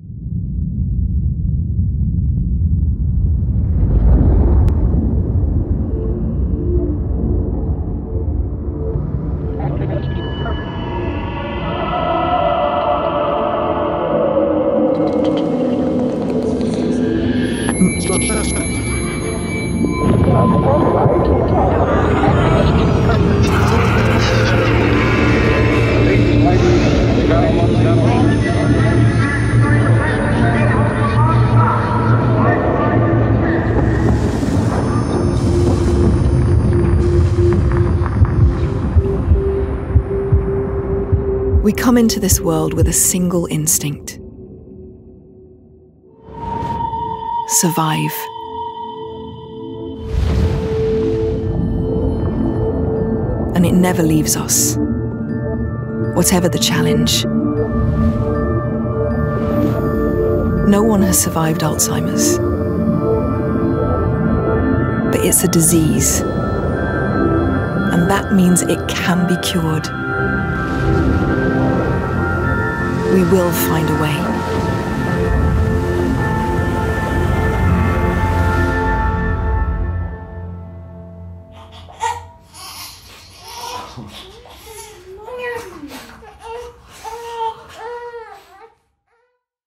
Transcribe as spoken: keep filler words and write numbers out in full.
We come into this world with a single instinct: survive. And it never leaves us, whatever the challenge. No one has survived Alzheimer's, but it's a disease, and that means it can be cured. We will find a way.